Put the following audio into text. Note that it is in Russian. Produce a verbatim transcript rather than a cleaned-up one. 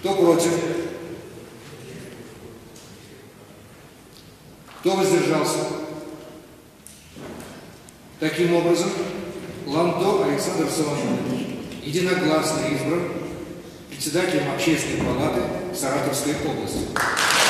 Кто против? Кто воздержался? Таким образом, Ландо Александр Соломонович единогласно избран председателем Общественной палаты Саратовской области.